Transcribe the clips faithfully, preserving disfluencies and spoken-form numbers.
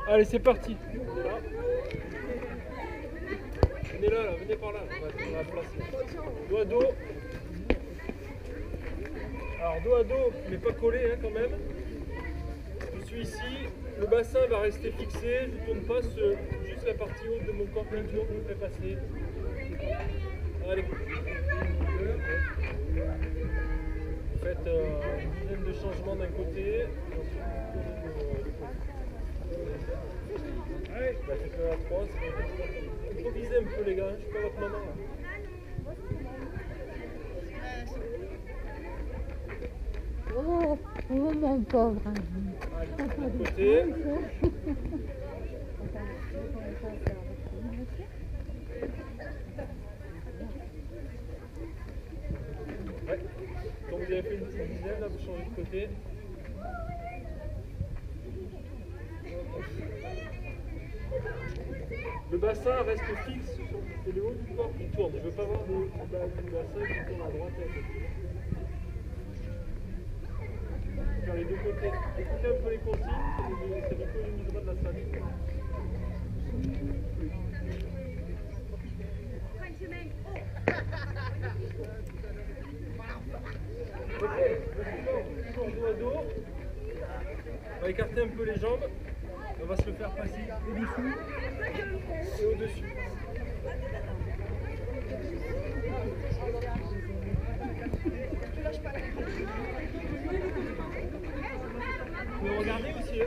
Allez, c'est parti. Là. Venez là, là, venez par là. On va, on va placer. Dos à dos. Alors, dos à dos, mais pas collé hein, quand même. Je suis ici. Le bassin va rester fixé. Je ne tourne pas ce, juste la partie haute de mon corps qui tourne. Je me fais passer. Allez. Vous faites euh, une dizaine de changements d'un côté. Ensuite, vous tournez le côté. Allez, bah, je fais à trois. Improvisez un peu les gars, je suis pas votre maman là. Oh, oh mon pauvre. Allez, de l'autre côté. Ouais. Quand vous avez fait une petite dizaine, là, vous changez de côté. Le bassin reste fixe, c'est le haut du corps qui tourne. Je ne veux pas voir le, le bassin qui tourne à droite et à gauche. Faire les deux côtés. Écoutez un peu les consignes, c'est l'économisera de la salle. Ok, le suivant, toujours dos à dos. On va écarter un peu les jambes. On va se le faire passer au-dessous et au-dessus. Vous pouvez regarder aussi. Hein.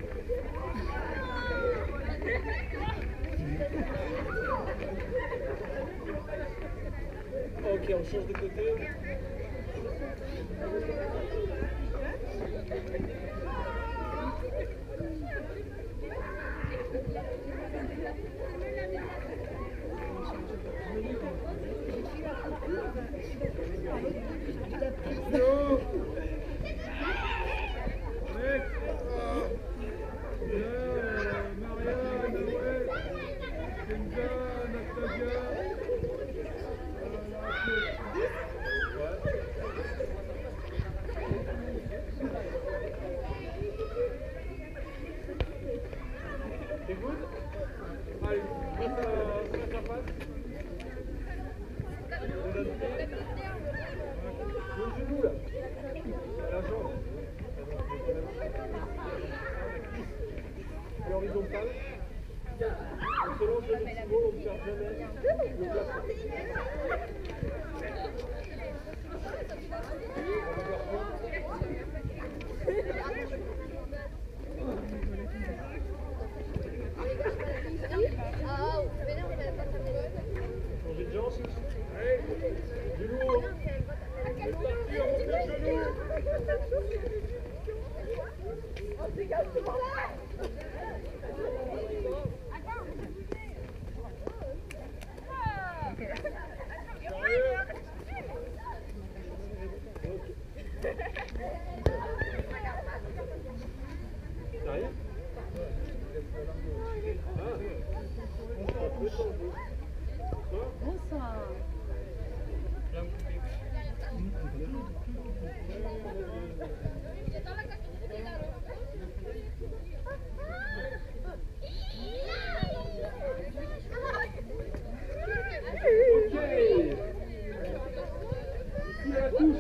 Ok, on change de côté. No. C'est good? Allez, prête la face. Le genou là. La jambe. Et horizontal. On se lance le petit mot, on ne perd jamais le plafond. Changer de jambe. Allez, du lourd. C'est parti, on monte le genou. Sérieux? Bonsoir. Ok. Ici la touche.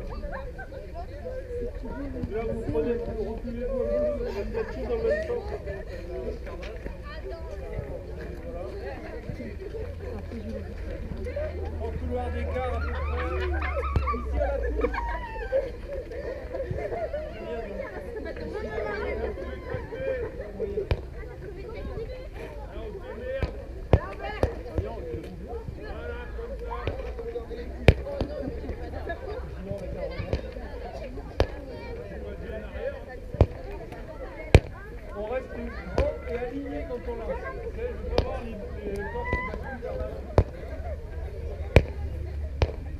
Là vous prenez, vous reculez, vous mettez tout dans le même sens. En couloir d'écart à peu près. Ici à la touche. On reste droit et aligné quand on lance. Je veux voir les corps qui basculent vers l'avant.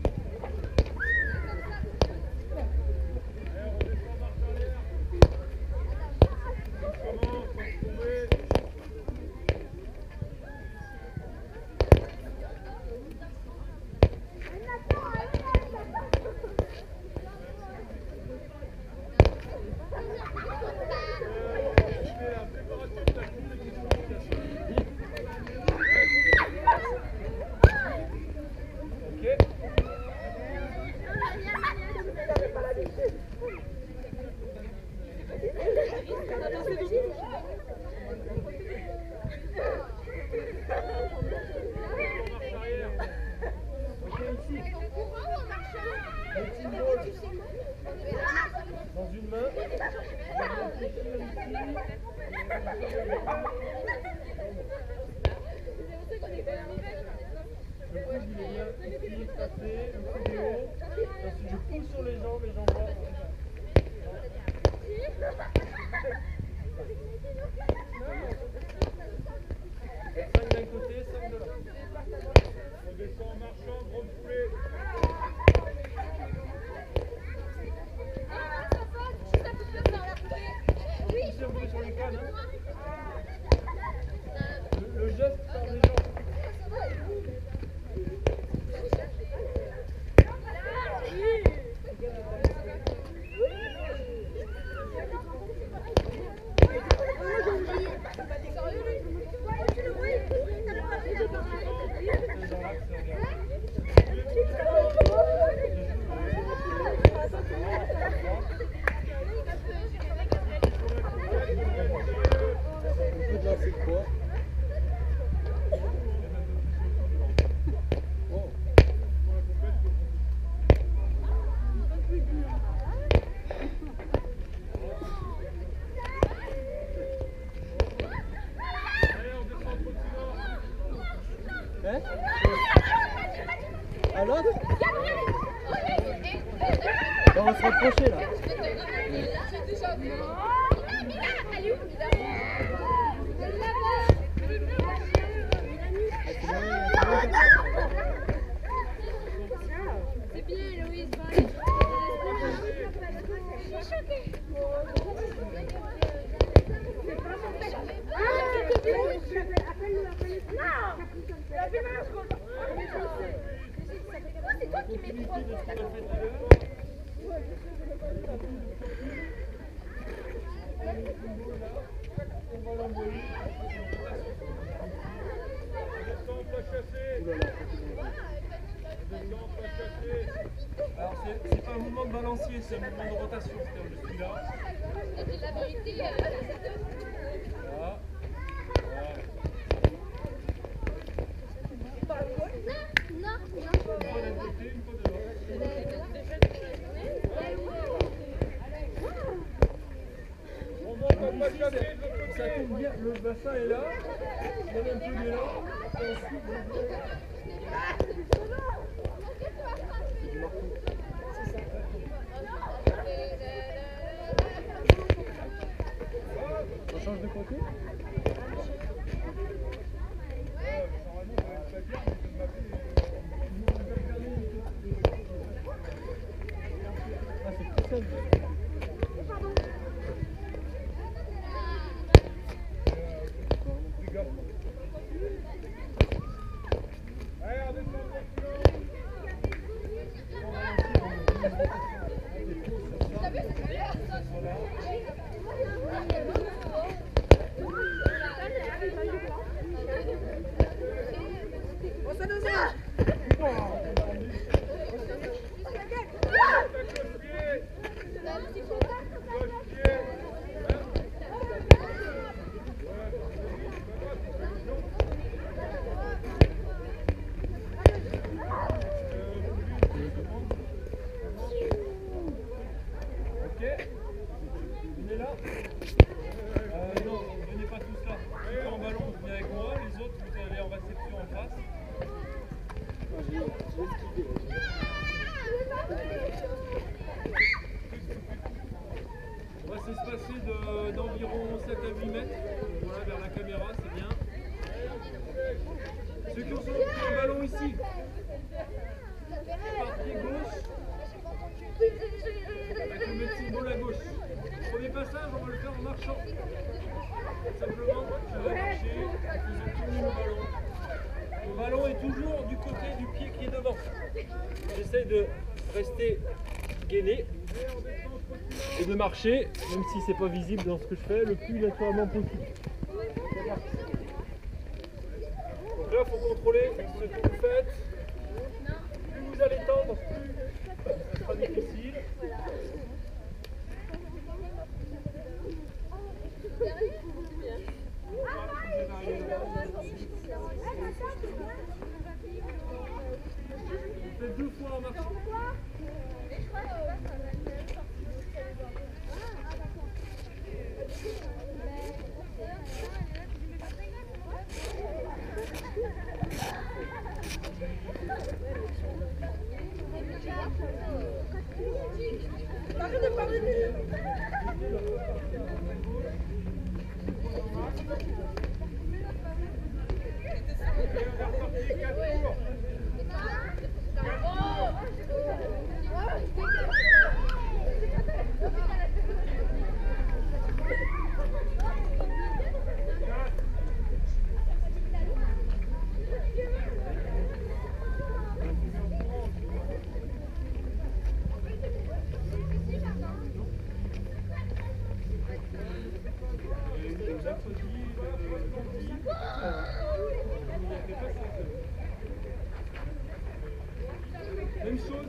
viens ici, passer, le coup de haut. Ensuite, je pousse sur les jambes, les jambes droites. cinq d'un côté, cinq de l'autre. On descend en marchant, grande foulée. Poussez un peu sur les cannes. Hein. Le, le geste par les jambes. À l'autre? On va se rapprocher là. C'est bien, Louise. C'est toi qui mets trop de Alors c'est pas un mouvement de balancier, c'est un mouvement de rotation. Je suis là. La vérité, Voilà. non, non, Une fois d'un côté, une fois de l'autre. On monte en pas casser de l'autre côté. Ça tombe bien, le bassin est là. On donne un peu d'élan. Et ensuite, On change de côté? Ah, c'est plus simple. On va s'espacer d'environ sept à huit mètres, voilà, vers la caméra, c'est bien. Ceux qui ont sur un ballon ici, par pied gauche, avec le petit symbole à gauche. Premier passage, on va le faire en marchant. Simplement, je vais marcher en faisant tourner le ballon. Le ballon est toujours du côté du pied qui est devant. J'essaie de rester gainé et de marcher, même si c'est pas visible dans ce que je fais, le plus naturellement possible. Donc là, il faut contrôler ce que vous faites. Plus vous allez tendre, plus ce sera difficile. Vous faites deux fois en marchant.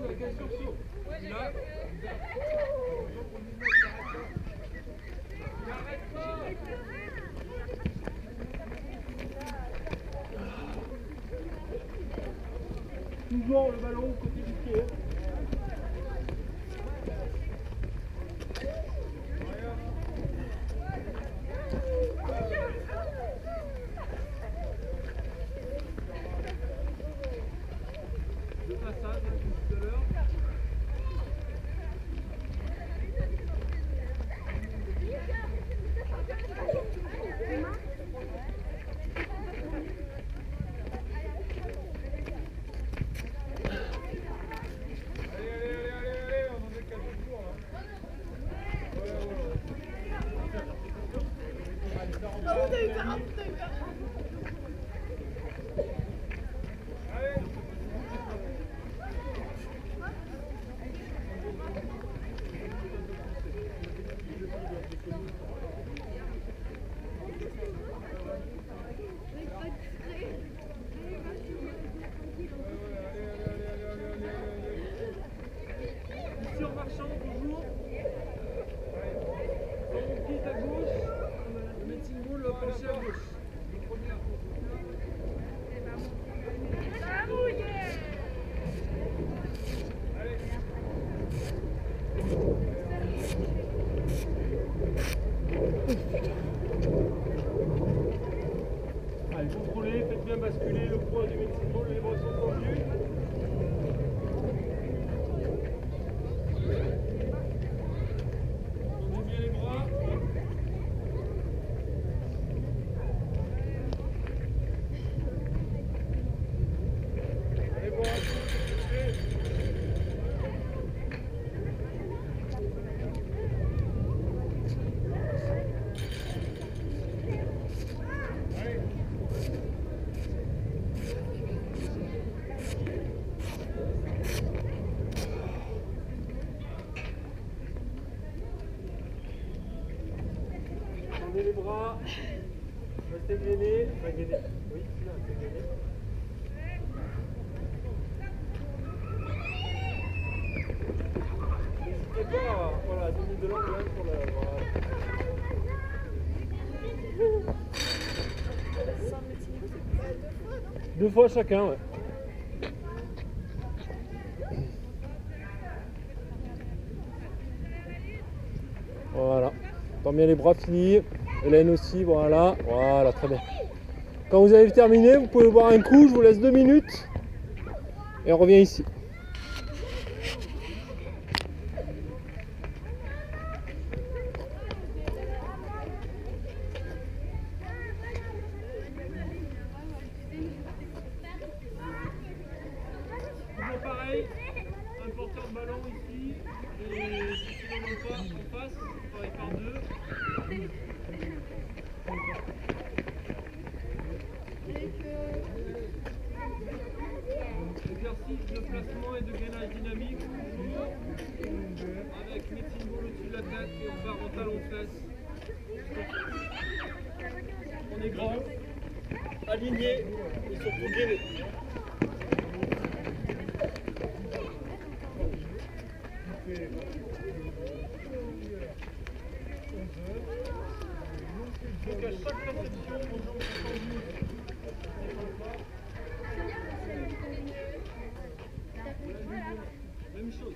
avec un sursaut. Là. Il n'arrête pas. Toujours le ballon au côté du pied. Le passage tout à l'heure. Allez, contrôlez, faites bien basculer le poids du Mexico, les bras sont tendus. Tendez bien les bras. Allez, bras, tendez les bras, restez gainés, enfin gainés, oui, là, restez gainés. N'hésitez pas, voilà, donner de l'angle hein, sur la... Voilà. Deux fois chacun, ouais. Voilà. Tant bien les bras finis. Hélène aussi, voilà. Voilà, très bien. Quand vous avez terminé, vous pouvez boire un coup. Je vous laisse deux minutes. Et on revient ici. Toujours pareil. Un porteur de ballon ici. Et si tu n'en as pas, on passe. On travaille par deux. Exercice de placement et de gainage dynamique, toujours avec médecine ball au-dessus de la tête et on part en talon fesse. On est grand, aligné et surtout gainé. Donc à chaque réception, vos jambes sont tendues. Même chose.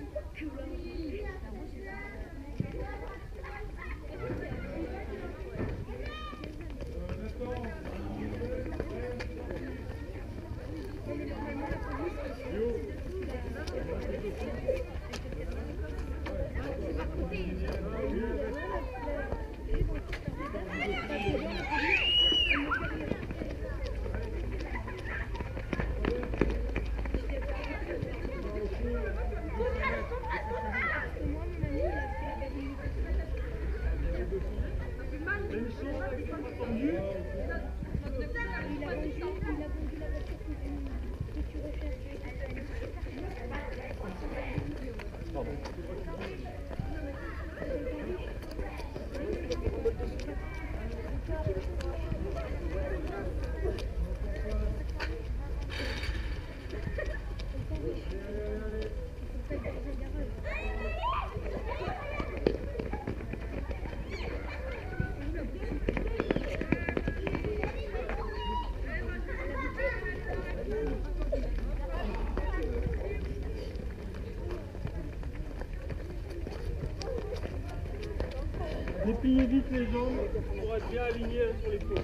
Dépliez vite les jambes pour être bien aligné hein, sur les côtes.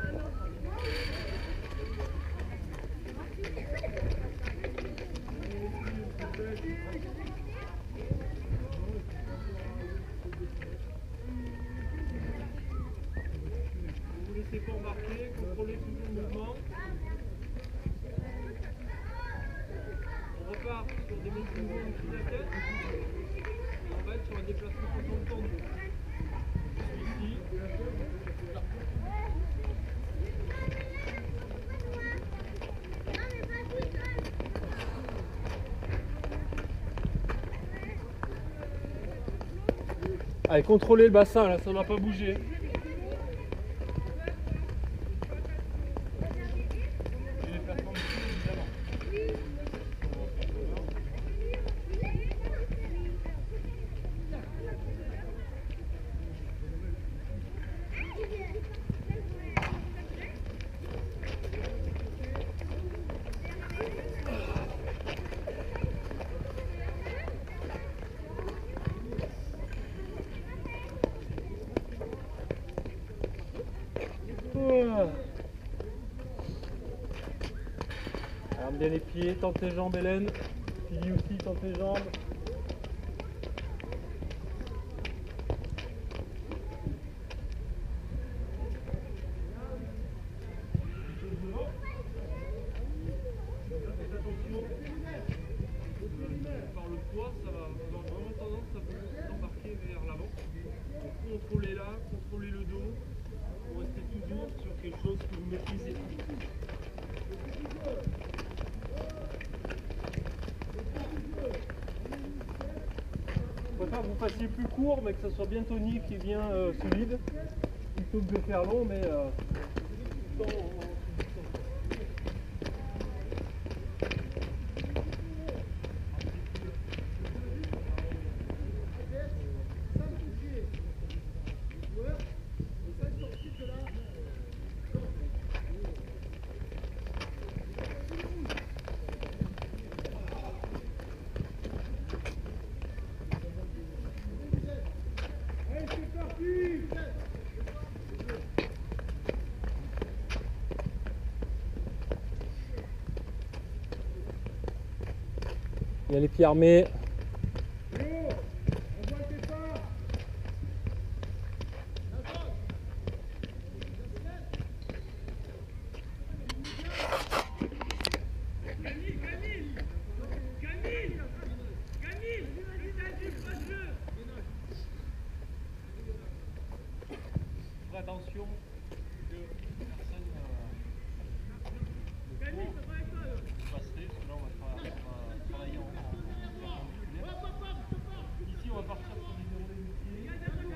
Vous vous laissez pas embarquer, contrôlez toujours le mouvement. On repart sur des mouvements de la tête. On va être sur un déplacement en temps de dos. Ici. Allez, contrôlez le bassin là, ça ne va pas bouger. Arme bien les pieds, tente tes jambes Hélène. Philly aussi, tente tes jambes. Faites attention. Par le poids, ça va avoir vraiment tendance à vous embarquer vers l'avant. Donc contrôlez là, contrôlez le dos. Pour rester toujours sur quelque chose que vous maîtrisez. Je préfère que vous fassiez plus court, mais que ça soit bien tonique et bien euh, solide, plutôt que de faire long, mais euh, tout le temps en- Il y a les pieds armés. Attention que personne ne passerait, parce que là on va travailler, on va travailler en, en, en musculaire. Ici on va partir sur les déroulés du pied.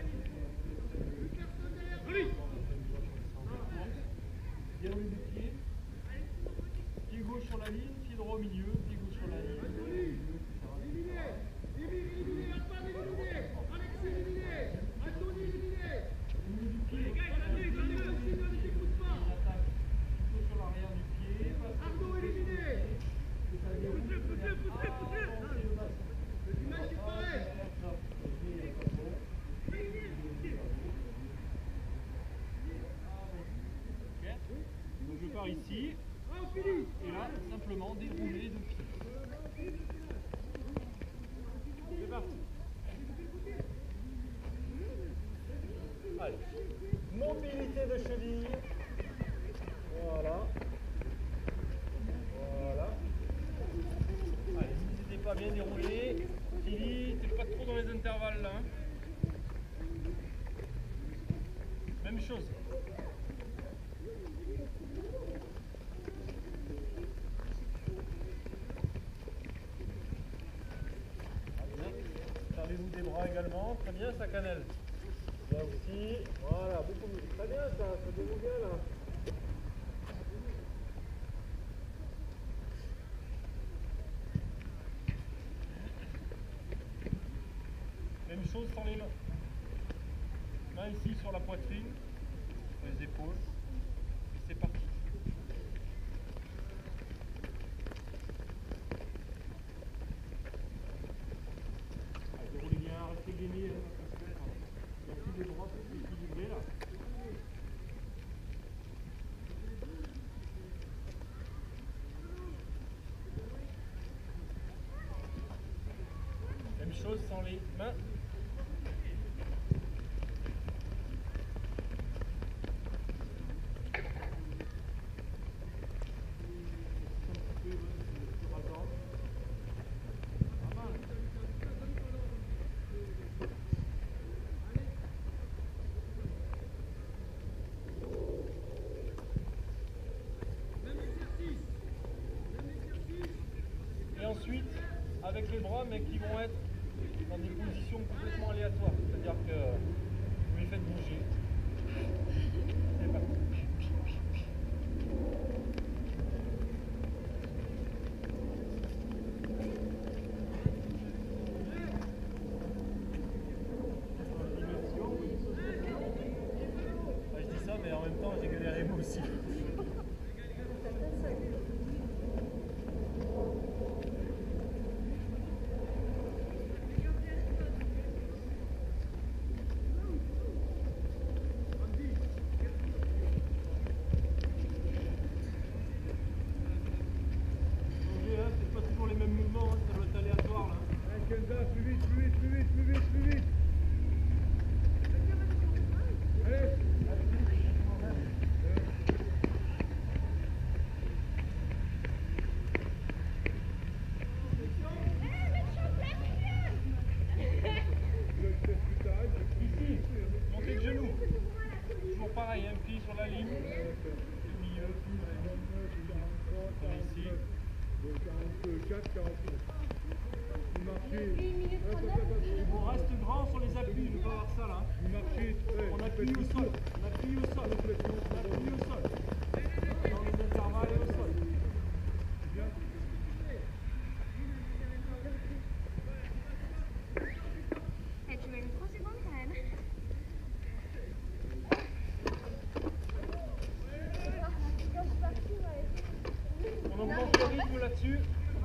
Déroulé du pied. Pied gauche sur la ligne, pied droit au milieu, pied gauche sur la ligne. Donc je pars ici, et là, simplement dérouler de pied. C'est parti. Allez, mobilité de cheville. Voilà. Voilà. Allez, n'hésitez pas à bien dérouler. Philly, t'es pas trop dans les intervalles là. Même chose. Servez-vous des bras également. Très bien, ça cannelle. Là aussi. Voilà, beaucoup mieux. Très bien, ça, ça déroule bien là. Même chose sans les mains. Main ici sur la poitrine, sur les épaules. Et c'est parti. Allez, déroulez bien, restez gainé. Il y a plus des bras. chose sans les mains. Et ensuite, avec les bras, mais qui vont être dans des positions complètement aléatoires. C'est-à-dire que vous les faites bouger. C'est parti. Ah, je dis ça, mais en même temps, j'ai galéré moi aussi. Plus vite, plus vite, plus vite, plus vite, plus vite. Allez. Ici, montez de genoux. Toujours pareil, un pied sur la ligne. Le milieu. Ici. quarante-quatre, quarante-neuf. Vous marchez. On reste grand sur les appuis, je veux pas voir ça là. Vous marchez. On appuie au sol. On appuie au sol. On appuie au sol. Dans les intervalles et au sol. Eh, tu mets une trois secondes quand même. On augmente le rythme là-dessus.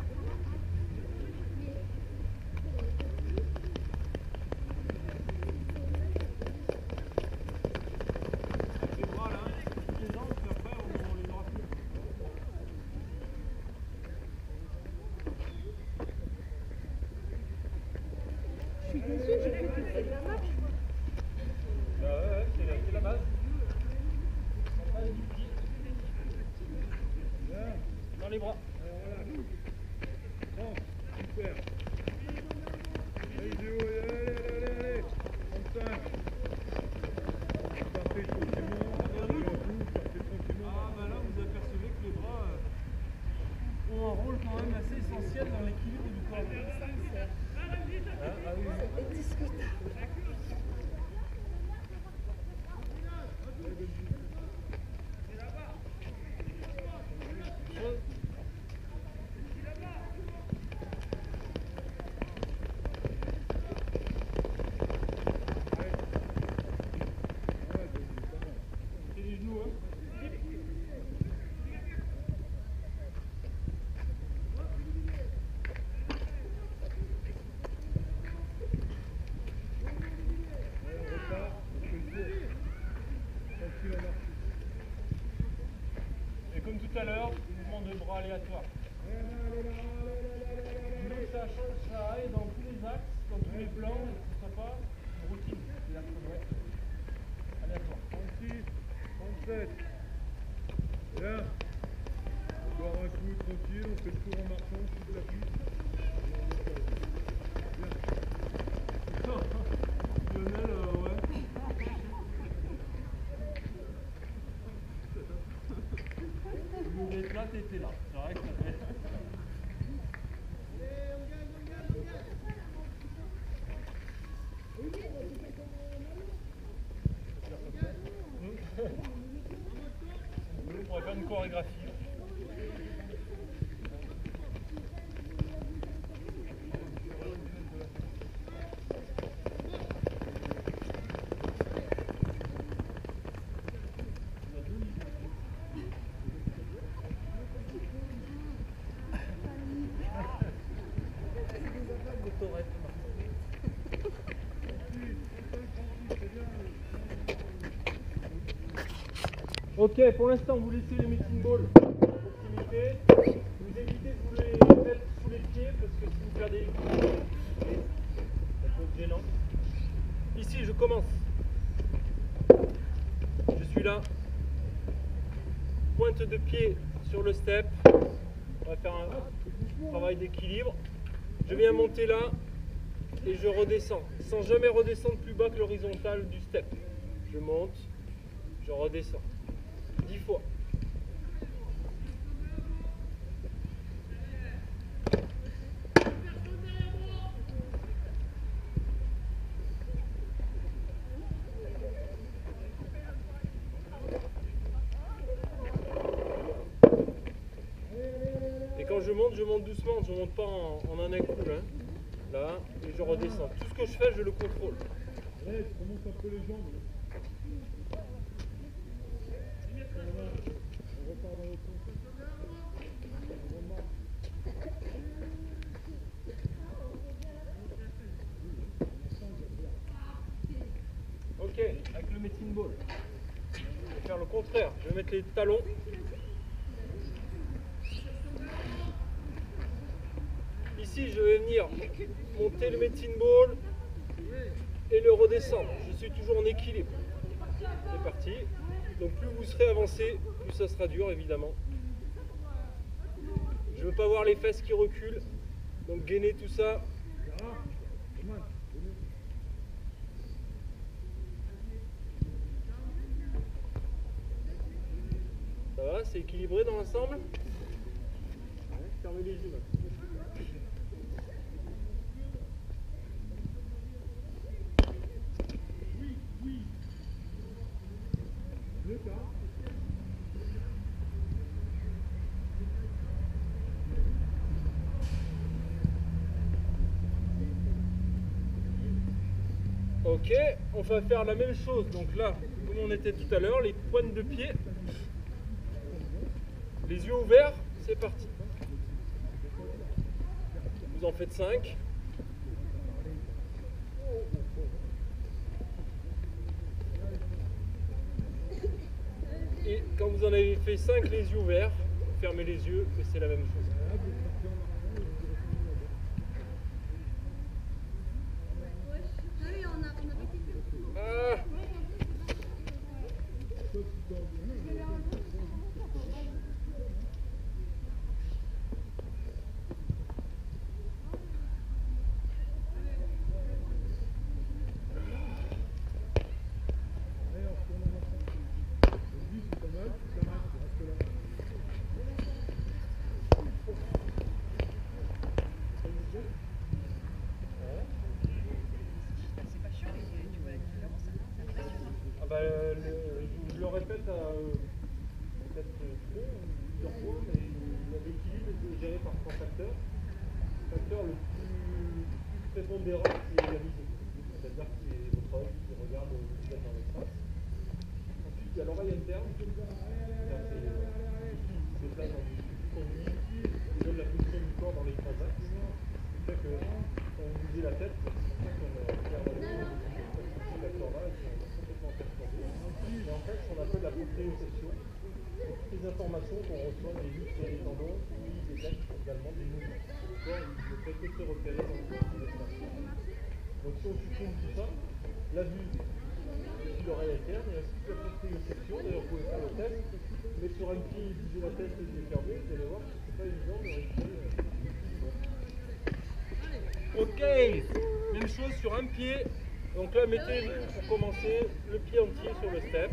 Je suis déçue, j'ai cru que c'était de la marche. Bah ouais, ouais, c'est la, c'est la base. La base du pied. Dans les bras. trente, super. Allez, Géo, allez, allez, allez, allez. trente-cinq. Partez tranquillement. Partez tranquillement. Ah bah là vous apercevez que les bras euh, ont un rôle quand même assez essentiel dans l'équilibre du corps. Ah, ah oui. C'est discutable. C'est les genoux, hein. Et comme tout à l'heure, mouvement de bras aléatoire. Je voulais que ça, ça aille dans tous les axes, dans tous les plans, et que ce ne soit pas une routine. C'est-à-dire que ça doit être aléatoire. trente-six, trente-sept. Bien. On boire un coup tranquille, on fait le tour en marchant, toute la piste. Bien. Lionel, euh, ouais. Au lieu d'être là, t'étais là. C'est vrai que ça fait. On pourrait faire une chorégraphie. Ok, pour l'instant, vous laissez les meeting balls à proximité. Vous évitez de vous les mettre sous les pieds parce que si vous perdez les pieds, ça peut être gênant. Ici, je commence. Je suis là. Pointe de pied sur le step. On va faire un travail d'équilibre. Je viens monter là et je redescends, sans jamais redescendre plus bas que l'horizontale du step. Je monte, je redescends. dix fois. Et quand je monte, je monte doucement, je ne monte pas en, en un coup. Hein. Là, et je redescends. Tout ce que je fais, je le contrôle. Ouais, tu remontes un peu les jambes. On repart dans l'autre sens. Ok, avec le medicine ball. Je vais faire le contraire. Je vais mettre les talons. Ici, je vais venir monter le medicine ball et le redescendre. Je suis toujours en équilibre. C'est parti. Donc plus vous serez avancé, plus ça sera dur évidemment. Je ne veux pas voir les fesses qui reculent. Donc gainer tout ça. Ça va, c'est équilibré dans l'ensemble? Fermez les yeux. Ok, on va faire la même chose. Donc là, comme on était tout à l'heure, les pointes de pied, les yeux ouverts, c'est parti. Vous en faites cinq. Et quand vous en avez fait cinq les yeux ouverts, vous fermez les yeux et c'est la même chose. Ah. Ah bah, le, je le répète à peut-être plusieurs fois, mais l'équilibre est géré par trois facteurs. Le facteur le plus prépondérant, c'est la vision. C'est-à-dire que c'est votre œil qui regarde le visage dans l'espace. Ensuite, il y a l'oreille interne. C'est place dans le conduit, qui donne la position du corps dans les trois axes. Ce qui fait que quand vous bougez la tête, c'est pour ça qu'on regarde ces facteurs-là et qui sont complètement perturbés. Et en fait, ce qu'on appelle la proprioception, c'est toutes les informations qu'on reçoit des muscles et des tendons qui détectent également des mouvements. Le corps, il ne fait que se repérer dans l'espace. Donc si on supprime tout ça, la vue, c'est l'oreille interne, et ainsi que la proprioception. D'ailleurs, vous pouvez faire le test, mais sur un pied, bouger la tête et les yeux fermés, vous allez voir que c'est pas évident de réussir. Ok, même chose sur un pied. Donc là, mettez pour commencer le pied entier sur le step.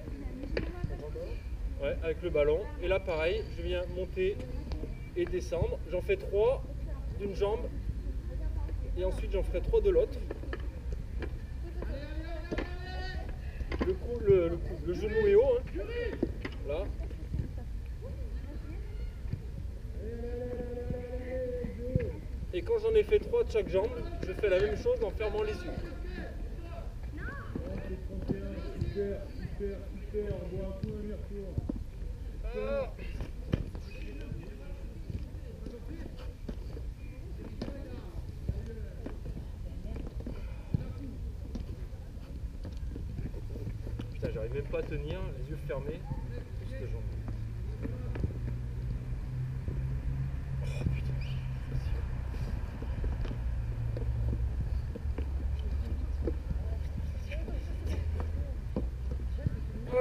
Ouais, avec le ballon. Et là, pareil, je viens monter et descendre. J'en fais trois d'une jambe. Et ensuite, j'en ferai trois de l'autre. Le, cou, le, le, cou, le genou est haut. Hein. Là. Et quand j'en ai fait trois de chaque jambe, je fais la même chose en fermant les yeux. Super, super, super, on voit un coup un retour. Ah. Putain, j'arrive même pas à tenir, les yeux fermés, cette jambe. Oh putain, c'est facile.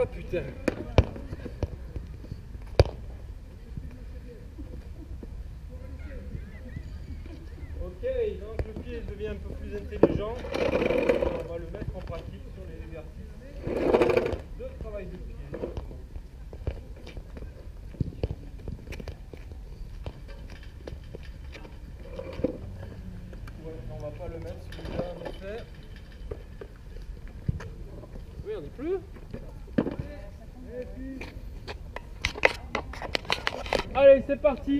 Ah putain. Ok, donc le pied devient un peu plus intelligent. On va le mettre en pratique sur les exercices de travail de pied. Ouais, on va pas le mettre celui-là en effet. Oui, on est plus. Allez, c'est parti.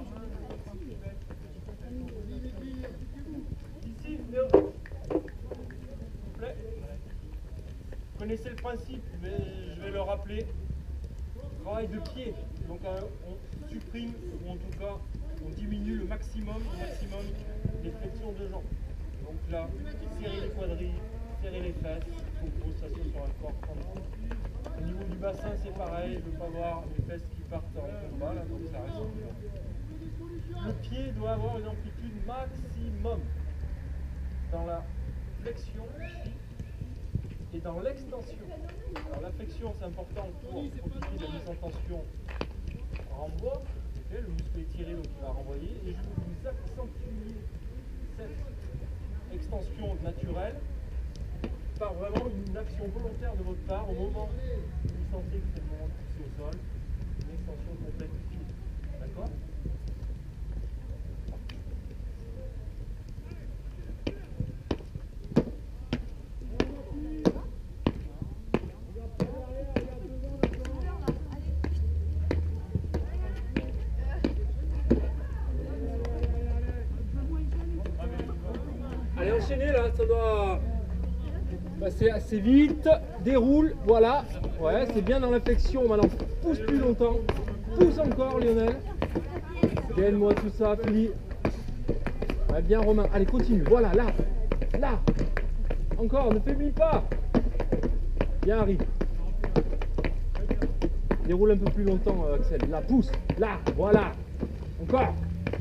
Ici, Léo. S'il vous plaît. Vous connaissez le principe, mais je vais le rappeler. Travail de pied. Donc euh, on supprime, ou en tout cas, on diminue le maximum, le maximum des flexions de jambes. Donc là, serrer les quadrilles, serrer les fesses, pour grossation sur un corps pendant. Au niveau du bassin, c'est pareil, je ne veux pas voir les fesses qui partent en combat, là, donc ça reste bien. Le pied doit avoir une amplitude maximum dans la flexion ici et dans l'extension. Alors la flexion, c'est important pour profiter de la mise en tension renvoi. Okay, le muscle est tiré, donc il va renvoyer. Et je vais vous accentuer cette extension naturelle par vraiment une action volontaire de votre part au moment où vous sentez que c'est le moment de pousser au sol, une extension complète du pied. D'accord ? Allez, enchaînez là, ça doit passer assez vite. Déroule, voilà. Ouais, c'est bien dans la flexion. Maintenant, pousse plus longtemps. Pousse encore, Lionel. Gagne-moi tout ça, Philippe. Ouais, bien, Romain. Allez, continue. Voilà, là. Là. Encore, ne faiblis pas. Bien, Harry. Déroule un peu plus longtemps, Axel. Là, pousse. Là, voilà. Encore.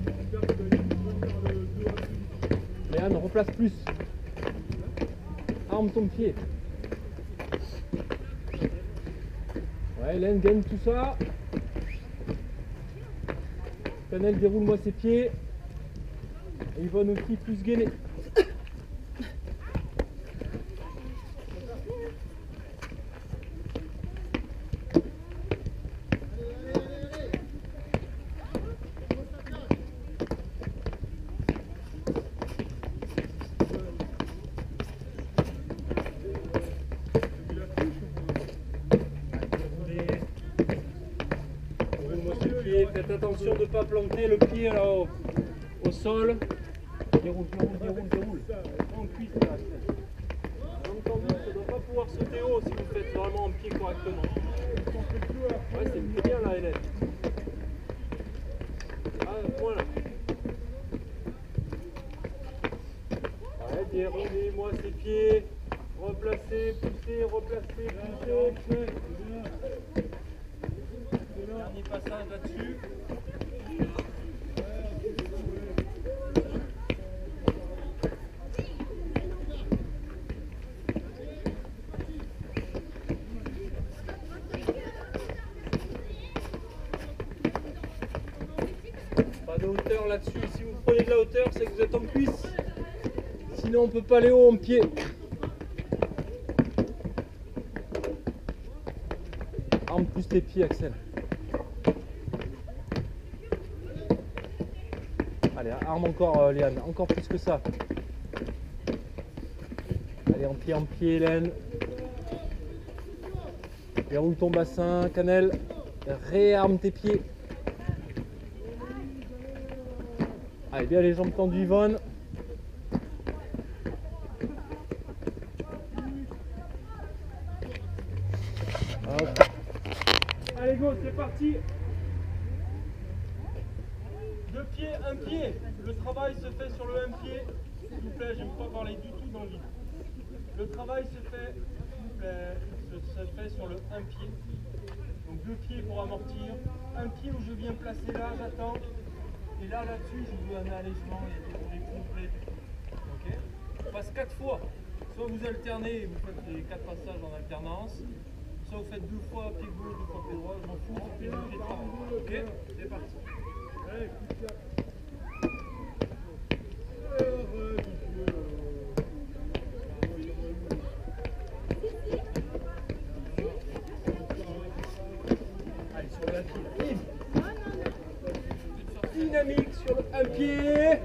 Léane, replace plus. Arme ton pied. Ouais, Hélène, gagne tout ça. Canel, déroule-moi ses pieds. Et Yvonne aussi, plus gainé. Faites attention de ne pas planter le pied là au, au sol. Déroule, déroule, déroule, déroule. En cuisse là. Bien entendu, ça ne doit pas pouvoir sauter haut si vous faites vraiment en pied correctement. Ouais, c'est très bien là, Hélène. Ah, voilà. Ouais, déroulez-moi ses pieds. Replacez, poussez, replacez, poussez. Dernier passage là-dessus. Pas de hauteur là-dessus. Si vous prenez de la hauteur, c'est que vous êtes en cuisse. Sinon, on ne peut pas aller haut en pied. Arme plus tes pieds, Axel. Allez, arme encore, euh, Léane, encore plus que ça. Allez, en pied, en pied, Hélène. Déroule ton bassin, Canel. Réarme tes pieds. Allez, bien les jambes tendues, Yvonne. Hop. Allez, go, c'est parti. Deux pieds, un pied. Le travail se fait sur le un pied. S'il vous plaît, j'aime pas parler du tout dans le vide. Le travail se fait, s'il vous plaît, se, se fait sur le un pied. Donc deux pieds pour amortir. Un pied où je viens placer là, j'attends. Et là, là-dessus, je veux un allègement et déroulé complet du tout. Ok ? On passe quatre fois. Soit vous alternez et vous faites les quatre passages en alternance. Ça, vous faites deux fois pied gauche, deux fois pied droit. Je m'en fous, pied gauche, pied droit. Ok, c'est parti. Allez, coup de quatre. Allez, sur le pied. Dynamique sur un pied.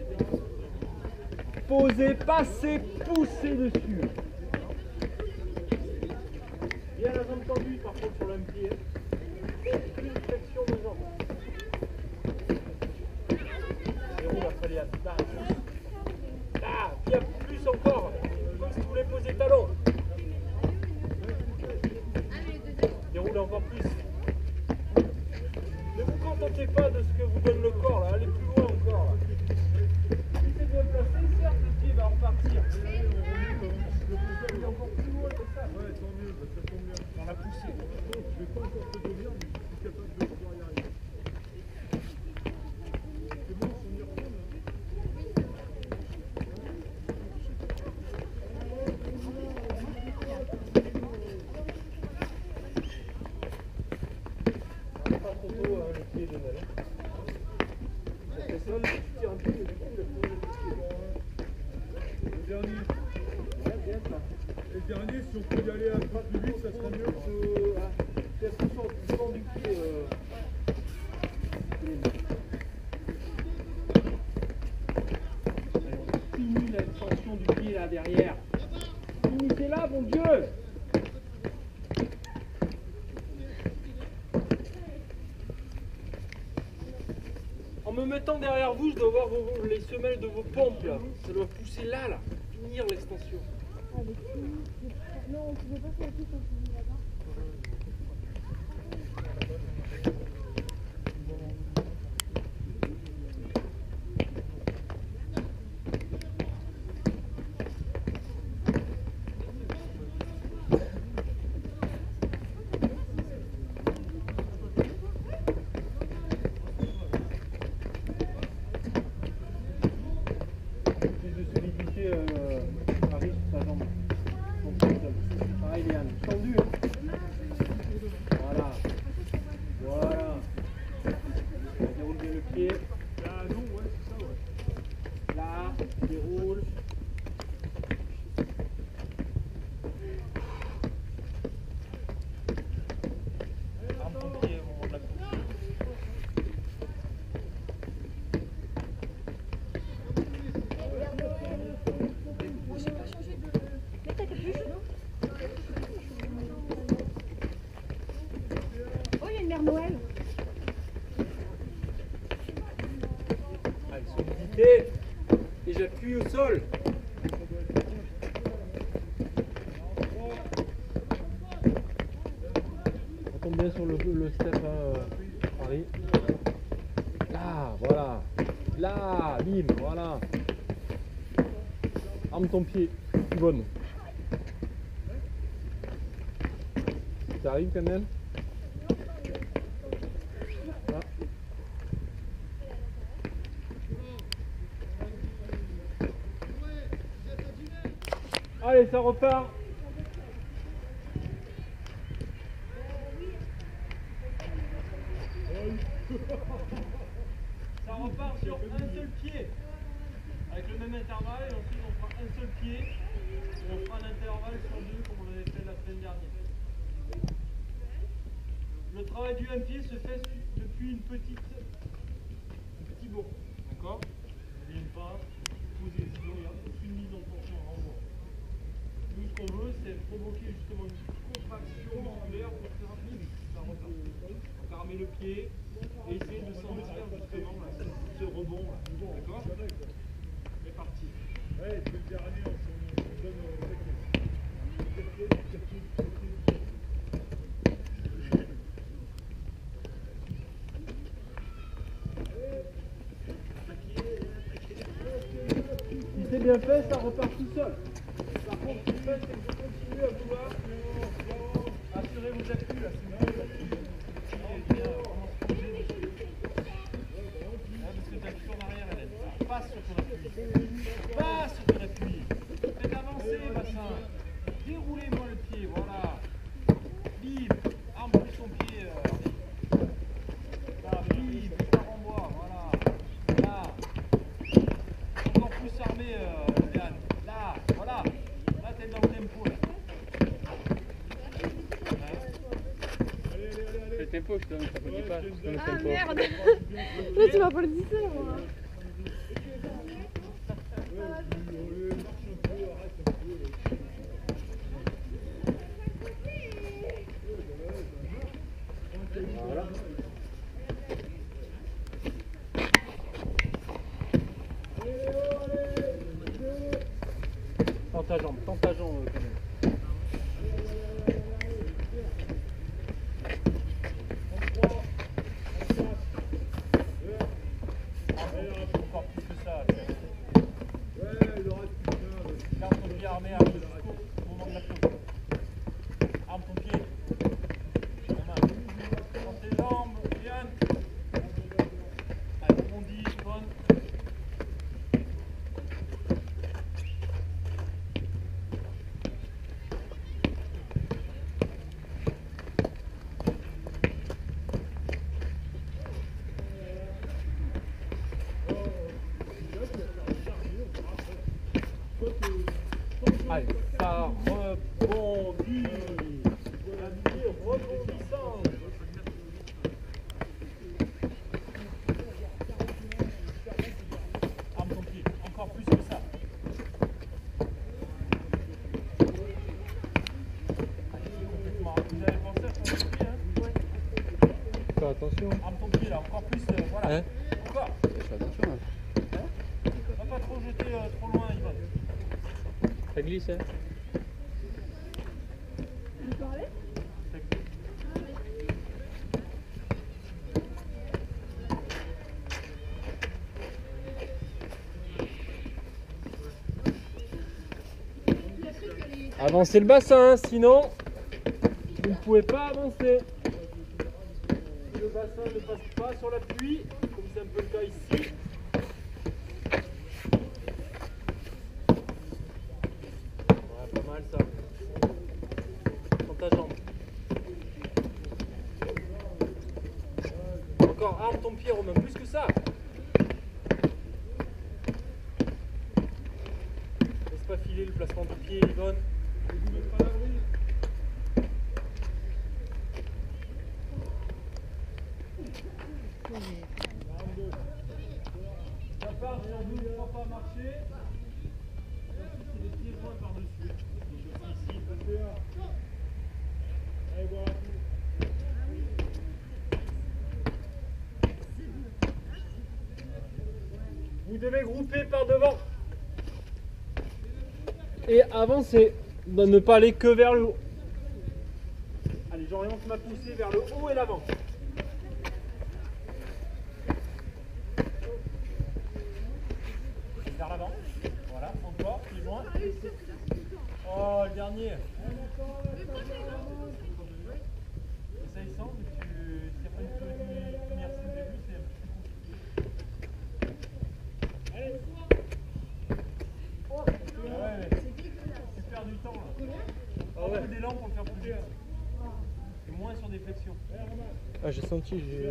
Posez, passez, poussez dessus. Bien la jambe tendue par contre sur le pied. Plus de flexion de jambe. Déroule après les hanches. Là, là, bien plus encore. Comme si vous voulez poser talon. Déroule encore plus. Ne vous contentez pas de ce que vous donne le corps là. Allez plus loin encore. Là. Essayez de le placer, certes le pied va repartir. Il est encore plus loin que ça. Ouais, tant mieux, ça tombe bien. Dans la poussée. Je vais pas encore te dire, mais je suis capable de pouvoir y arriver. C'est bon, on y retourne là. Pas trop tôt, hein, le pied de Nel. Ça fait ça, tu tires un peu, mais du coup, il a posé le pied. Le dernier. Et le dernier, si on peut y aller un peu plus vite, ça sera mieux. Fais attention au mouvement du pied. Euh... Finis l'extension du pied là derrière. Finissez là, mon Dieu! En me mettant derrière vous, je dois voir vos, les semelles de vos pompes là. Ça doit pousser là, là. Finir l'extension. Non, tu veux pas faire tout quand tu vis là-bas. Plus de solidité, euh, Paris, sur ta jambe. Pareil, Léane. Tendu. Voilà. Voilà. Déroule bien le pied. Là, non, ouais, c'est ça, ouais. Là, déroule. Arme ton pied au moment de la course. Mets ta capuche. Oh, il y a une mère Noël. Allez, solidité. Et j'appuie au sol. On tombe bien sur le, le step, hein, Paris. Là, voilà. Là, bim, voilà. Arme ton pied, bonne. Ça arrive quand même. Là. Allez, ça repart. Ça repart sur un seul pied. Avec le même intervalle, et ensuite on fera un seul pied. Et on fera un intervalle sur deux comme on avait fait la semaine dernière. Le travail du un pied se fait depuis une petite, un petit bond. D'accord? Vous n'oubliez pas, poser, sinon il n'y a aucune mise en tension en renvoi. Nous, ce qu'on veut, c'est provoquer justement une contraction musculaire pour faire un pied, ça repart. Donc armer le pied et essayer de sentir justement là, ce rebond là. D'accord? C'est parti. Ouais, c'est le dernier, on se donne le paquet. Si c'est bien fait, ça repart tout seul. Par contre, ce que je fais, c'est que je continue à vouloir assurer vos appuis là. C'est bon, là. Et bien, vraiment se plonger dessus. Là, parce que tu appuies en arrière, Hélène. Passe sur ton appui. Passe sur ton appui. Faites avancer, bassin. Déroulez-moi le pied, voilà. tempo, je te donne, ça ne dit pas. Je te donne le Ah tempo. merde. Là tu m'as pas le dit ça moi. Voilà. Tends ta jambe, tends ta jambe quand même. Encore plus que ça. Garde ton pied armé, arme jusqu'au moment de la pause. Arme ton pied. Tends tes jambes, Yann. Allez, rebondis, bonne. Allez, ça rebondit. La vie rebondissante. Arme ton pied, encore plus que ça. Allez, complètement. Vous avez pensé à ton pied, hein? Fais attention. Arme ton pied là, encore plus. euh, voilà. Hein? Encore. Fais attention. Hein. Va pas trop jeter euh, trop loin, Yvonne. Ça glisse, hein? Tu peux aller? Avancez le bassin, sinon vous ne pouvez pas avancer. Si le bassin ne passe pas sur l'appui, comme c'est un peu le cas ici. Ouais, pas mal ça. Prends ta jambe. Encore, arme ton pied, Romain, plus que ça. Laisse pas filer le placement du pied, Yvonne. Ça part sur deux ou trois pas marcher. Ensuite, c'est les pieds joints par-dessus. Donc, ici, Allez voir un coup. vous devez grouper par devant. Et avancer. Ne pas aller que vers le haut. Allez, j'oriente ma poussée vers le haut et l'avant. Vers l'avant. Voilà, encore, plus loin. Oh, le dernier. Essaye sans, mais tu n'as pas une tenue tenir au début, c'est un petit peu compliqué. Allez, ouais, ouais. Tu perds du temps là. Ah ouais. Un peu d'élan pour le faire plus vite. Et moins sur des flexions. Ah, j'ai senti, j'ai.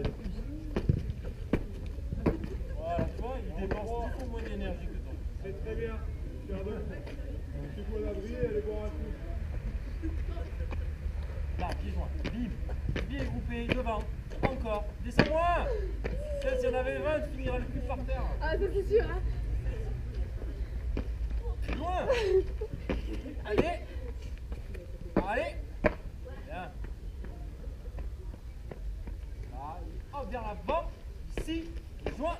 Voilà, tu vois, il dépense dix fois moins d'énergie que toi. C'est très bien. Garde. Tu vois la brille, allez boire un coup. Là, pieds joints. Bim. Pieds groupés, devant. Encore. Descends-moi. S'il y en avait vingt, tu finiras le cul par terre. Ah ça c'est sûr hein. Loin. Allez. Allez. Bien. Là, hop, vers l'avant. Ici. Joint.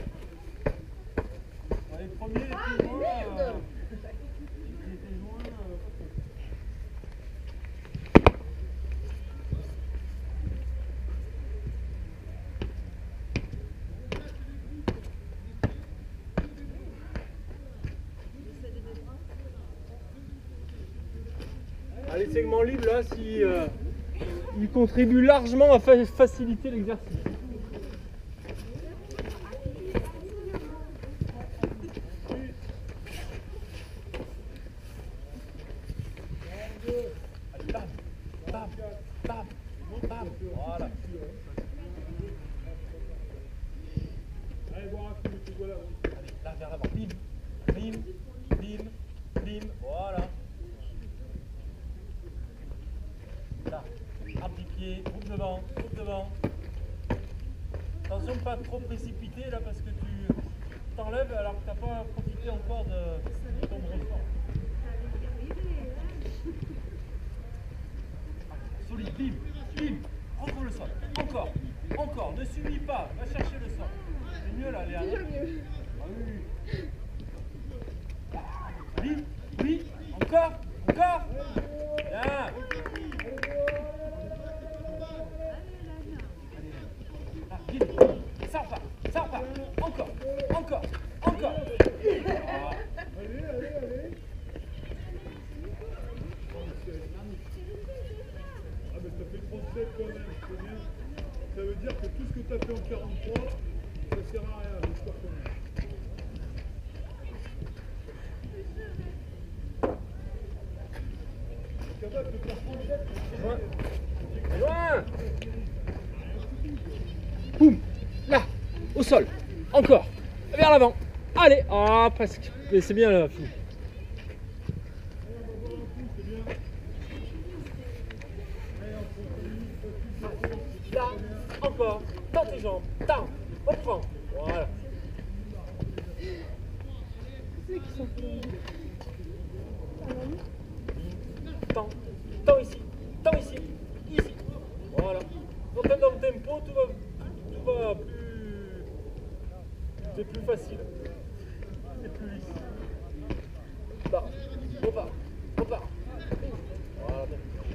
Les premiers, les plus loin. Euh, les plus loin. Euh, Ah, les segments libres là, si, euh, ils contribuent largement à fa faciliter l'exercice. Allez, bam, bam, bam, bam, voilà. Allez boire un coup, tu vois la brille. Allez, là vers l'avant, bim, bim, bim, bim, voilà. Là, un petit pied, groupe devant, groupe devant. pas trop précipiter là parce que tu t'enlèves alors que tu n'as pas profité encore de ton renfort. Solide, bim, bim, retrouve le sol. Encore, encore, ne subis pas, va chercher le sol. C'est mieux là, Léa. Déjà mieux. Ah oui, oui. Oui, oui, encore, encore. Bien. Ah, vite, ça repart, ça repart. Encore, encore, encore. Ah. Allez, allez, allez. Ah mais ça fait trente-sept quand même, c'est bien. Ça veut dire que tout ce que tu as fait en quarante-trois, ça sert à rien, j'espère quand même. T'es capable de faire trente-sept, Loin. Loin. Boum. Là, au sol. Encore. Vers l'avant. Allez. Ah, presque. Mais c'est bien là, fini. Là, encore. Tends tes jambes. Tends. Reprends. Voilà. Ceux qui sont Tends. Tends ici. Tends ici. Ici. Voilà. Quand tu es dans le tempo, tout va, tout va plus. C'est plus facile. C'est plus lisse. Bah. Repars. Repars. Voilà.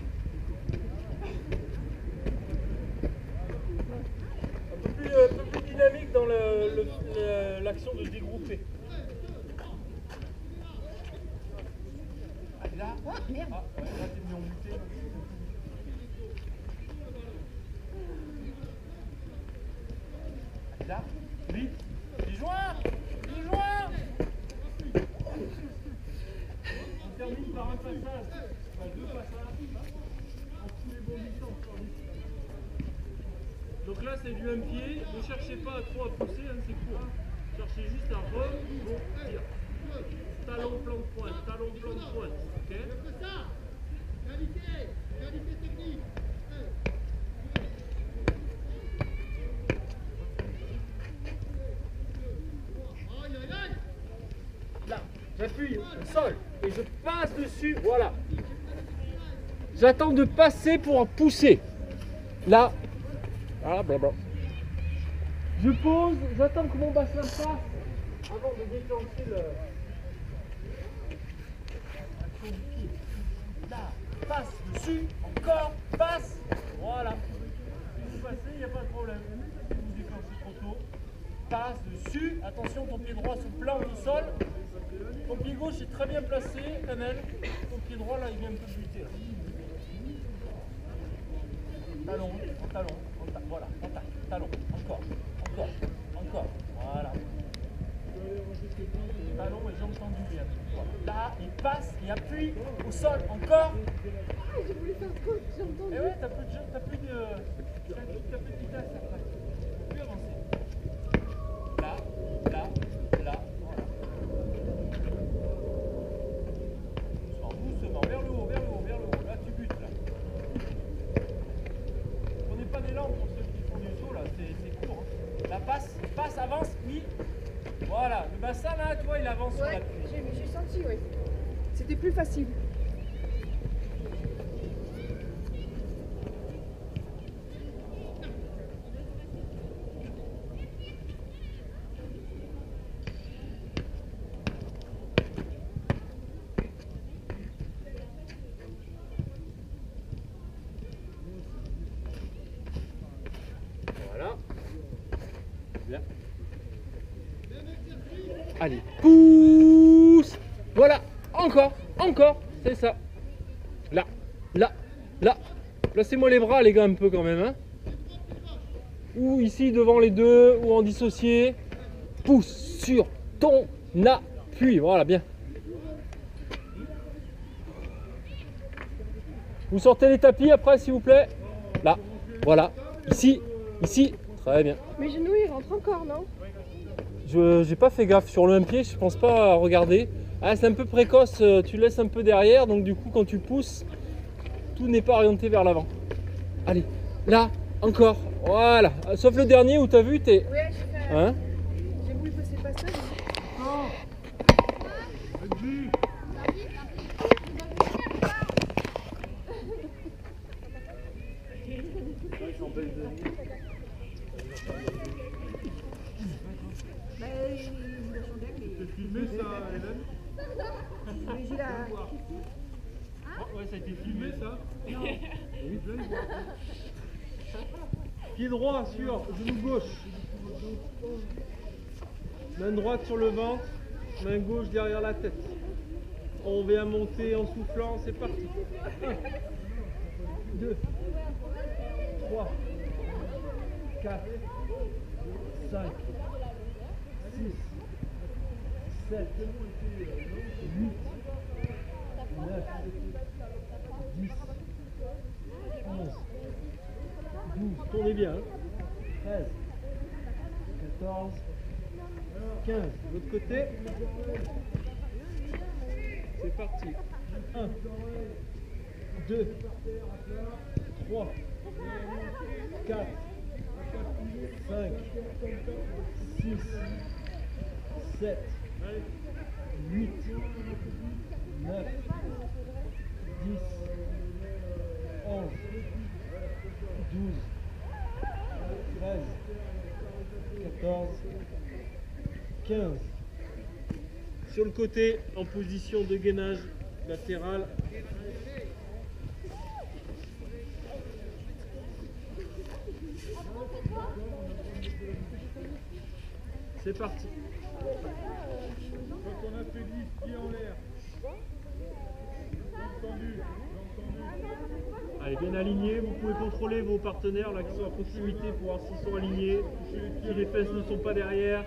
Un peu plus, un peu plus dynamique dans le- le- le- l'action de se dégrouper. Allez là. Ah, merde. Ah, ouais, là t'es mis en muté. Allez là. Vite. Les joints. Les joints. On termine par un passage. Enfin, deux passages. En tous les bons distances. Donc là c'est du un pied. Ne cherchez pas trop à pousser, hein, c'est court. Cherchez juste à rebondir. Talon, plan de pointe, talon, plan de pointe. Ok. Là, j'appuie au sol et je passe dessus. Voilà. J'attends de passer pour pousser. Là. Voilà, blablabla. Je pose, j'attends que mon bassin passe avant de déclencher le. l'action du pied. Là, passe dessus, encore, passe. Voilà. Si vous passez, il n'y a pas de problème. Si vous déclenchez trop tôt, passe dessus. Attention, ton pied droit se plante au sol. Ton pied gauche est très bien placé, Kamel. Ton pied droit, là, il vient un peu buter. Là. Talon, en talon, en ta, voilà, en ta, talon, encore, encore, encore, voilà. Talon et jambes tendues bien. Voilà. Là, il passe, il appuie au sol, encore. Ah, j'ai voulu faire trop, j'ai entendu. Et ouais, t'as plus de jeu, t'as plus de. T'as t'as plus de vitesse après. T'as plus avancer. Là, là, là, voilà. Doucement, doucement, vers le haut, vers le haut, vers le haut. Là, tu butes, là. Prenez pas d'élan pour ceux qui font du saut, là, c'est court. Hein. La passe, passe, avance, oui. Voilà, le bassin, là, tu vois, il avance sur Ouais, l'appui. j'ai j'ai senti, oui. C'était plus facile. Voilà. Bien. Allez, pousse. Voilà, encore, encore, c'est ça. Là, là, là. Placez-moi les bras, les gars, un peu quand même. Hein. Ou ici, devant les deux, ou en dissocié. Pousse sur ton appui. Voilà, bien. Vous sortez les tapis après, s'il vous plaît. Là, voilà. Ici, ici. Très bien. Mes genoux, ils rentrent encore, non? Je j'ai pas fait gaffe sur le même pied, je pense pas à regarder. Ah, c'est un peu précoce, tu laisses un peu derrière, donc du coup quand tu pousses, tout n'est pas orienté vers l'avant. Allez, là, encore, Voilà, sauf le dernier où t'as vu, t'es... Ouais, j'ai fait. Hein? J'ai voulu passer le passage. Non. Vas-y. T'as filmé ça, Hélène? Mais j'ai la. Ouais, ça a été Filmé ça? Non. Oui, je vais le voir. Pied droit sur genou gauche. Main droite sur le ventre, main gauche derrière la tête. On vient monter en soufflant, c'est parti. un, deux, trois, quatre, cinq, six, sept, huit, neuf, dix, onze, douze, tournez bien, hein. treize, quatorze, quinze, de l'autre côté, c'est parti, un, deux, trois, quatre, cinq, six, sept, huit, neuf, dix, onze, douze, treize, quatorze, quinze. Sur le côté, en position de gainage latéral. C'est parti. Quand on a fait dix pieds en l'air. J'ai entendu, j'ai entendu. Allez, bien aligné. Vous pouvez contrôler vos partenaires là qui sont à proximité pour voir s'ils sont alignés, si les fesses ne sont pas derrière.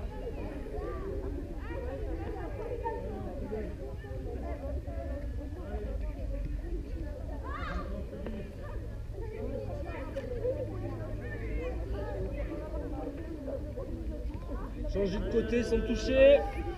Changez de côté sans toucher.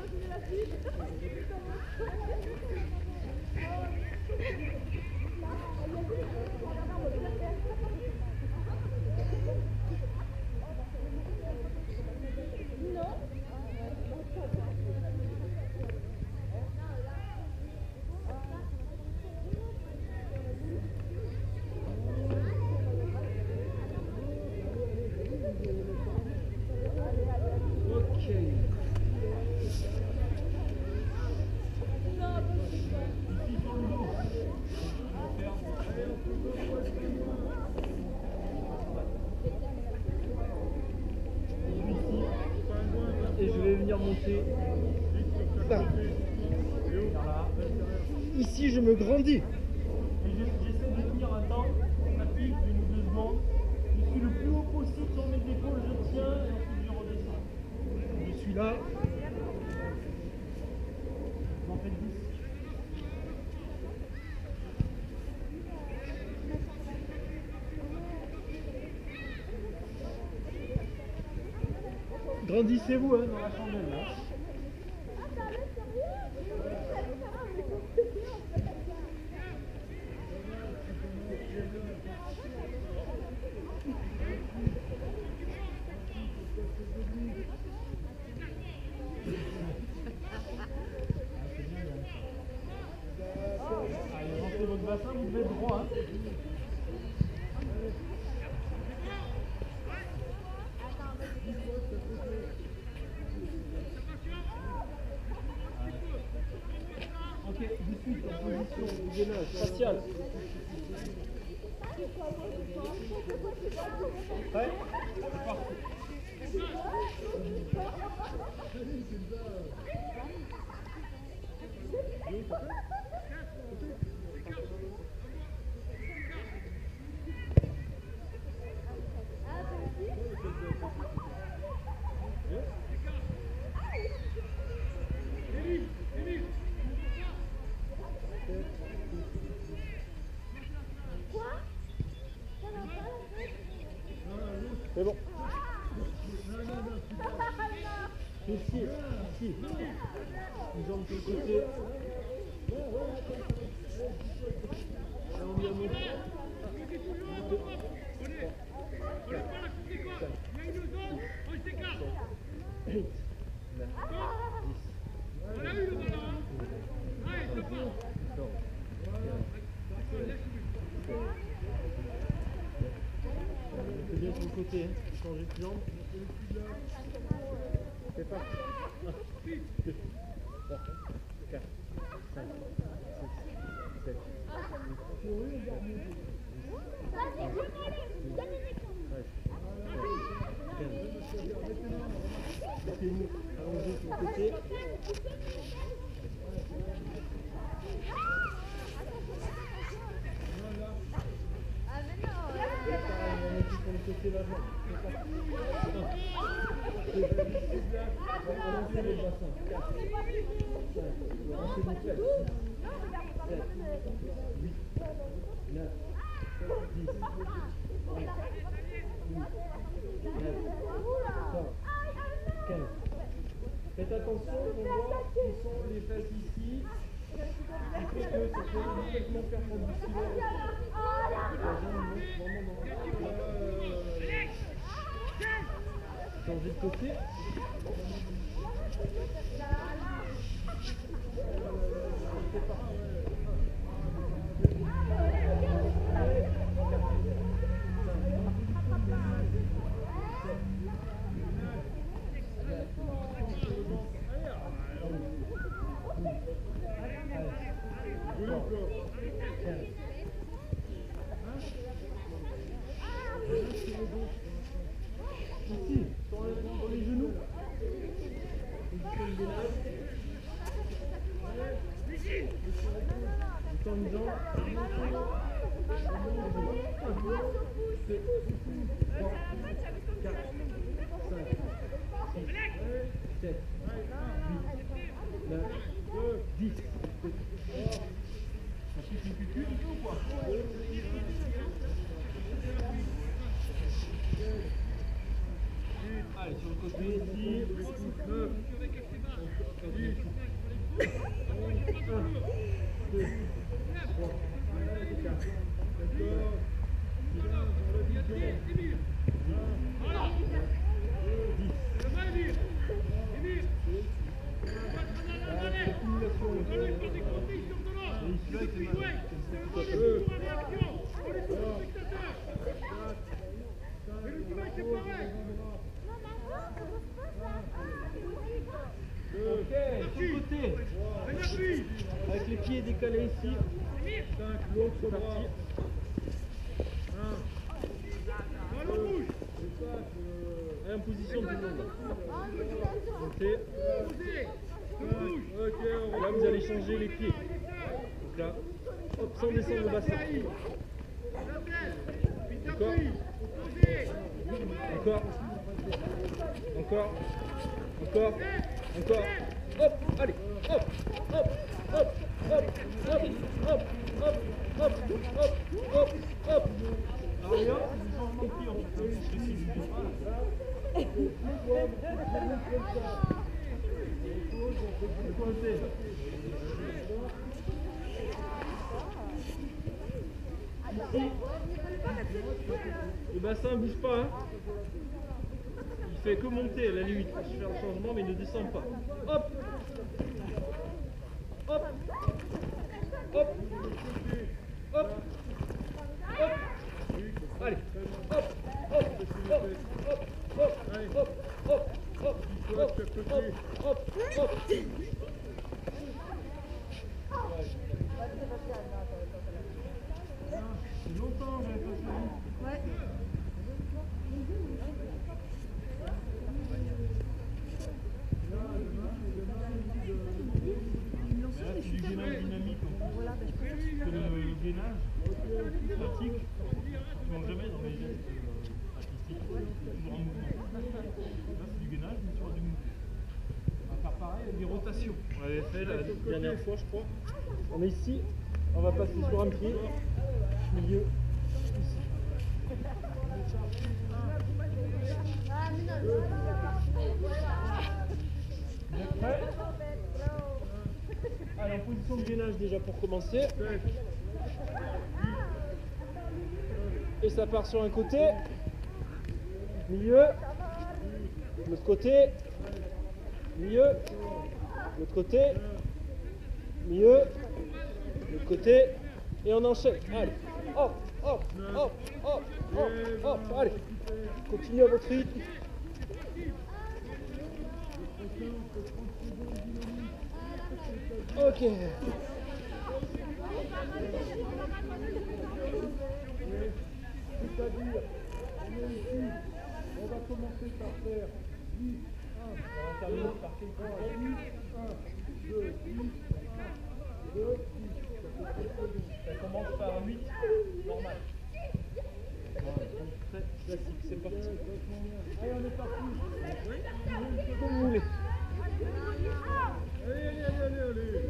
Et je vais venir monter là. Voilà. Ici, je me grandis. Et je- j'essaie de tenir un temps rapide d'une ou deux secondes. Je suis le plus haut possible sur mes épaules, je tiens et ensuite je redescends. Je suis là. J'en fais dix. Grandissez-vous hein, dans la chandelle là. Allez, rentrez votre bassin, vous devez être droit. Hein. Ok, du suite en position de gainage facial. Prêt? C'est parti. C'est bon. Ici, ici. Une jambe sur le côté. Et on vient monter. Deux. Quatre. côté, hein. Changer de jambe. C'est parti. un, deux, trois, quatre, cinq, six, sept, huit, quinze. Allongez sur le côté. Côté l'avant. Allongez le bassin. quatre, cinq, rentrez vous faites. sept, huit, neuf, dix, onze, douze, treize, quatorze, quinze. Faites attention, on voit qui sont les fesses ici. Il faut que ce soit complètement perpendiculaire. Changer de côté. C'est parti. Ici, sur les, sur les genoux. Position de gainage. Le temps de jambe. un, deux, trois, quatre, cinq, six, sept, huit, neuf, dix. Allez, sur le côté ici, neuf, dix, un, deux, trois, quatre, quatorze, ok, sur le côté, avec les pieds décalés ici, cinq, l'autre c'est parti. un, position du monde. Montez. Là vous allez changer les pieds. Donc là, hop, sans descendre le bassin. Encore. Encore. Encore. Encore. Encore. Hop, allez. Hop, hop, hop, hop, hop, hop, hop, hop, hop, hop, hop. Arrière, ils ont compris en fait. Ici, le bassin ne bouge pas, hein. Il fait que monter à la limite pour faire le changement, mais il ne descend pas. Hop, hop, hop, hop, hop. Allez, hop, hop, hop, hop, hop, hop, hop, hop, hop, hop, hop, hop. C'est longtemps, j'avais pas fait. Ouais. Là, c'est du gainage dynamique. Voilà, ben, je préfère celui-là. Le gainage pratique, tu ne jamais dans les gestes artistiques. Toujours en mouvement. Là, c'est du gainage, mais tu auras du mouvement. On va faire pareil avec des rotations. On l'avait fait la dernière fois, je crois. On est ici, on va passer sur un pied, milieu, ici. Vous êtes prêts? Allez, en position de gainage déjà pour commencer. Et ça part sur un côté, milieu, l'autre côté, milieu, l'autre côté, milieu, l'autre côté, et on enchaîne. Allez, hop, hop, hop, hop, hop, hop, allez, Continuez à votre rythme. Ok. C'est-à-dire, on est ici, on va commencer par faire dix, un, On termine par quelque chose. dix, un, deux, dix, un, deux, dix. Ça commence par huit, normal. Très classique, c'est parti. Allez, on est parti. Comme vous voulez. Allez, allez, allez, allez, allez.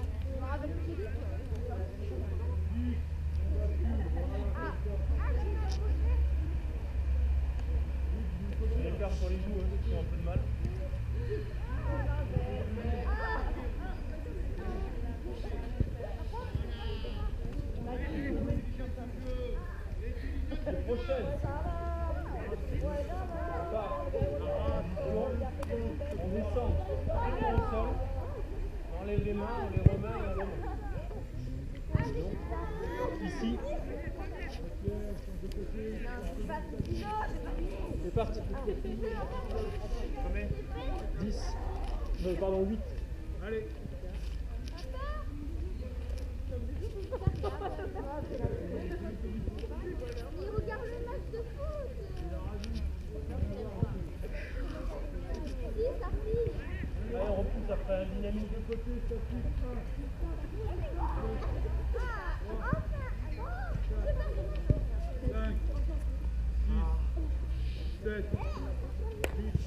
Je vais les faire sur les joues, hein, qui ont un peu de mal. Les prochaines. On part. On descend. On sol. On enlève les mains, on les remet et on remonte. Ici. C'est parti. Combien? dix. Non, pardon, huit. Allez. Il regarde le match de foot. Si, ça file. Allez, on repousse après un dynamique de côté, ça pousse. Ah, enfin. cinq, six, sept, huit,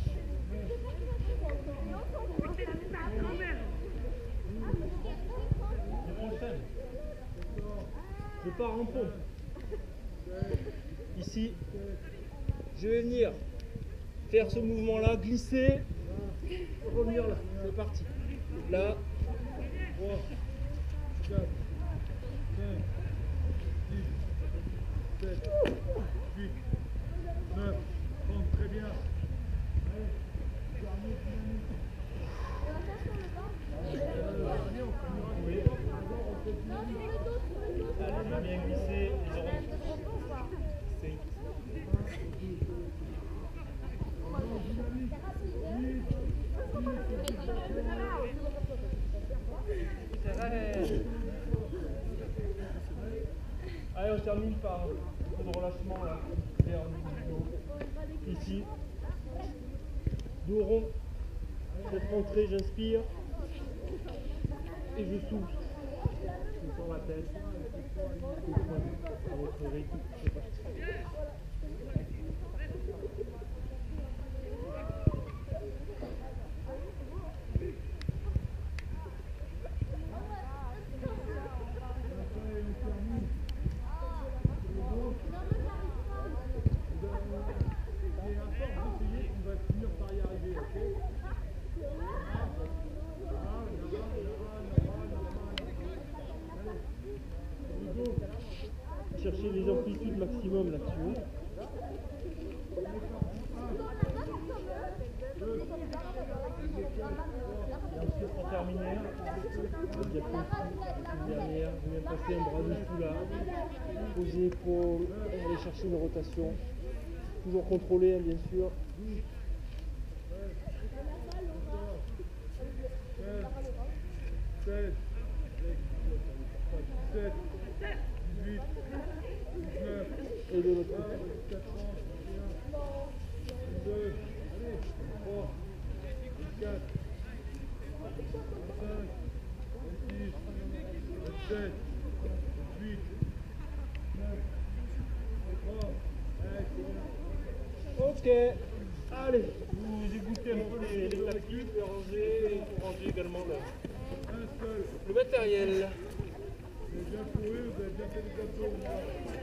Les prochaines. Je pars en pompe. Ici. Je vais venir faire ce mouvement-là, glisser, revenir là. C'est parti. Là. trois, quatre, cinq, six, sept, huit, neuf, trente, très bien. Allez, dernier dynamique. Oui. Allez, on va bien glisser. Les oreilles. C'est. Allez, on termine par un peu de relâchement là, vers le niveau du dos. Ici. Dos rond. Cette rentrée, j'inspire. Et je souffle. Je sors la tête. Je pointe à votre rythme. C'est parti. Chercher les amplitudes maximum là-dessus. Et ensuite pour terminer, le diapro ici, derrière, je viens passer un bras dessous là, poser l'épaule, on va aller chercher une rotation, toujours contrôlée hein, bien sûr. seize, dix-sept, dix-huit, dix-neuf, Et de l'autre côté. deux, trois, quatre, cinq, six, sept, huit, neuf, trois, Ok, allez, vous égouttez un peu les, les tapis, les ranger, et vous rangez également le, un seul. le matériel. Vous avez bien couru, vous avez bien fait les gâteaux.